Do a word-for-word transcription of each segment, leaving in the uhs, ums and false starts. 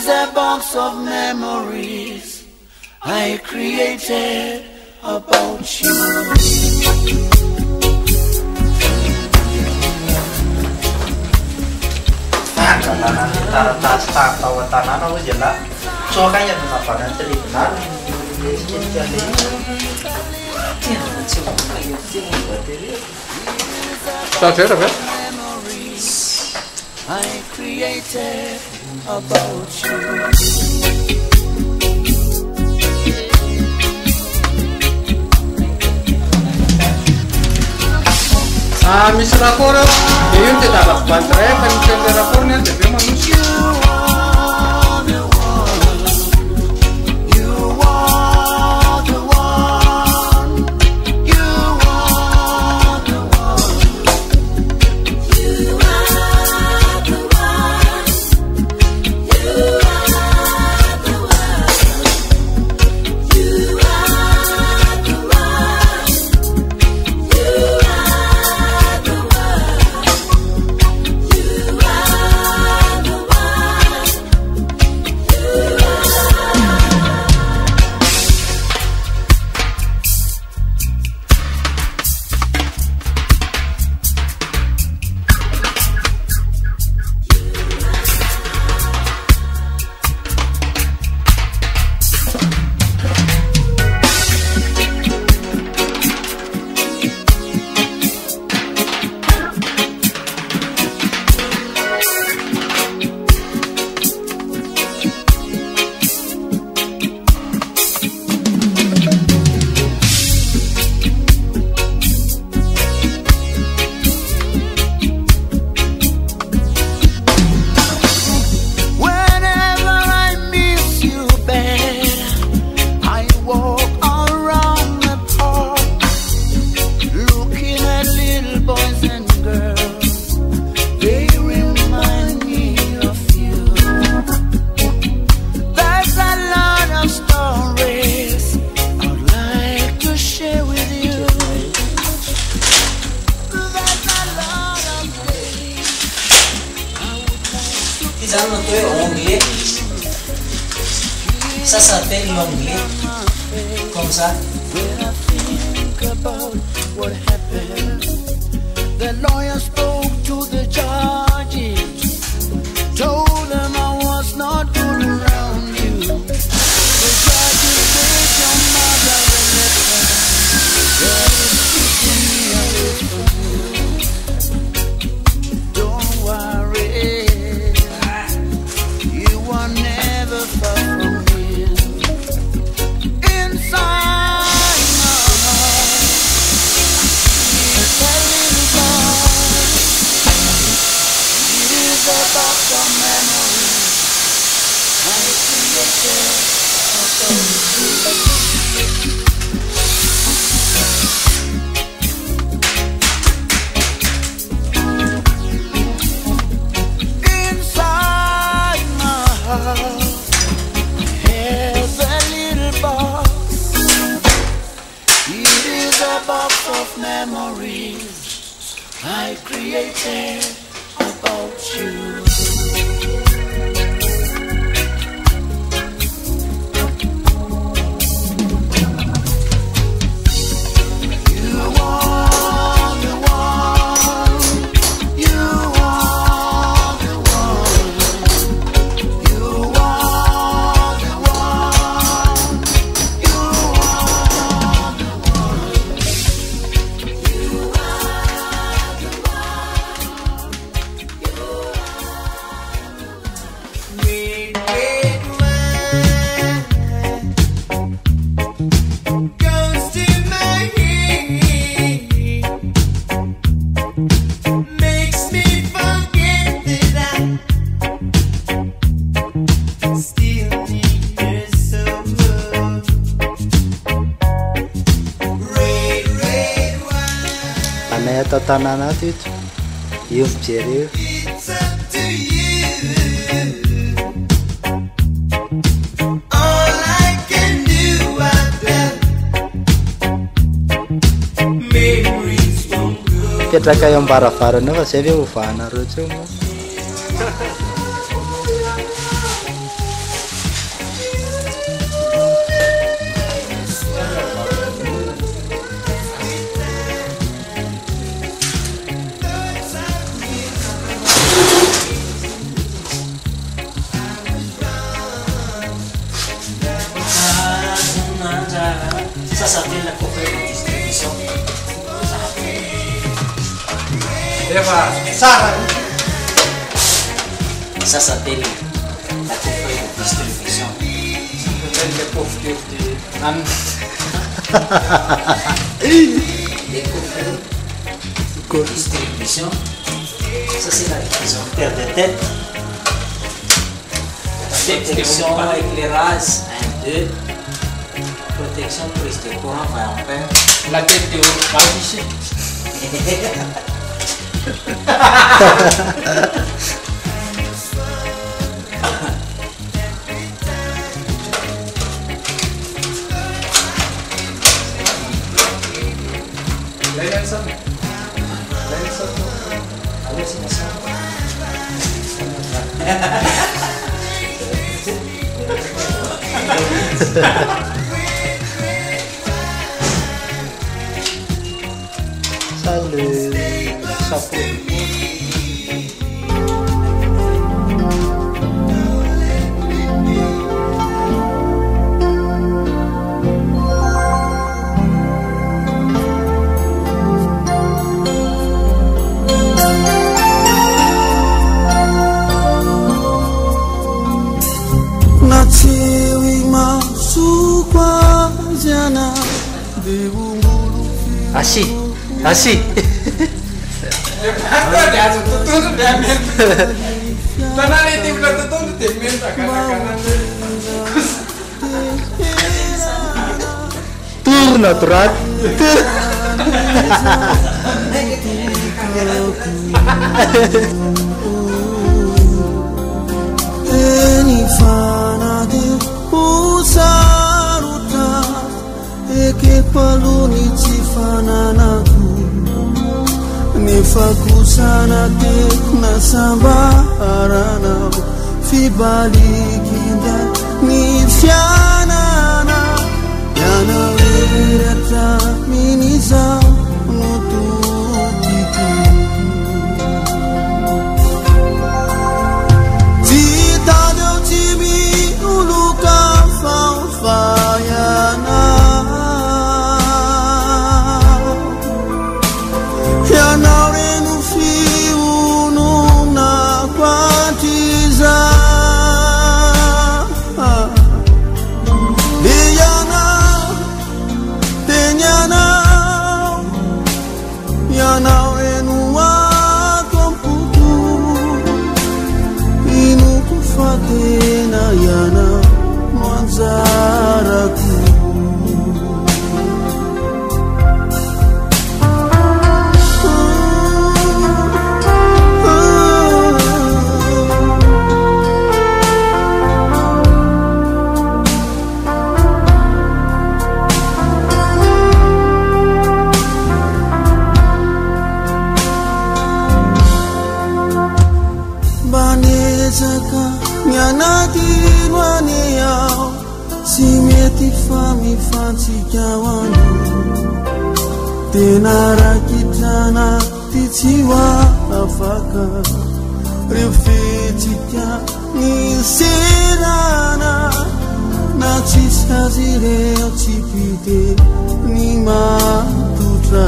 a box of memories I created about you. Tá certo, né? I created about you. Ah, misy rapport io io ti dava squadra per il rapport niente prima non si Ça s'appelle l'onglet, comme ça. The lawyer spoke to the judges, told them I was not good around you. The judges gave your mother a letter that is keeping me away from you. Don't worry, you are never far from me. Inside my heart is a little boy. It is a box of memories I created about you. Here's a little box. It is a box of memories I created about you. Atao tanàna ato ito, io mijery io. Petraka eo ambaravarana fa zay ve ovahana reo tseo moa. s'appelle la compagnie de distribution. Efa tsara. Ça s'appelle la compagnie de distribution. Peut-être les pauvres de Anne. Les compagnies de distribution. Ça c'est la division paire de tête. Protection, éclairage, un, deux. Protection, prise de courant, vingt ampères. La tête de Babiche. Lain sana. Lain sana. Allô, c'est ma soeur. Salut, chapeau. Asih, asih. Aku dia tutur dia men. Tanah ini belum tutur dia men kanan-kanan. Tur natural. Eni fana de usaruta eke paluni tifananaku nifakusana te nasambarana fibalikinda nifyanana yana wirata miniza nututiku titado timi uluka fanfayana yana renu fi unu na kwatiza Yana tenyana yana renu wa komputu inu kufatena yana mwanzaraku Banezaka nyanati nwane yao simeti fami fanti kawanu tenara kitana titiwa afaka refitika ni serana na chisazire chipite ni matutra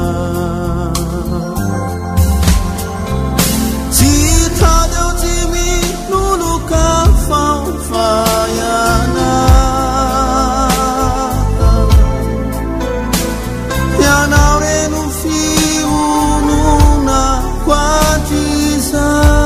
Titado timi nuluka fanfayana Yana renu fi ununa kwatiza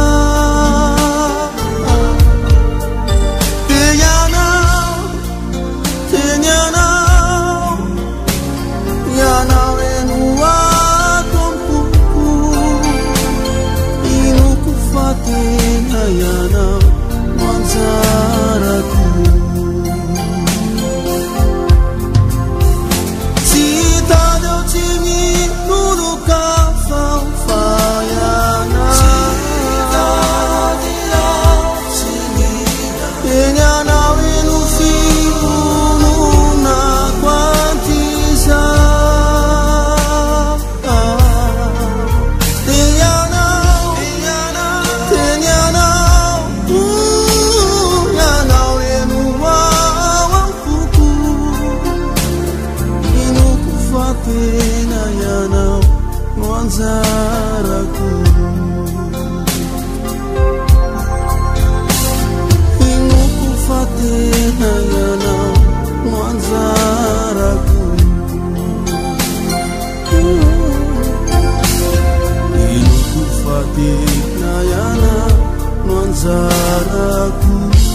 Tenyana, tenyana Yana renu nayana no anjaraku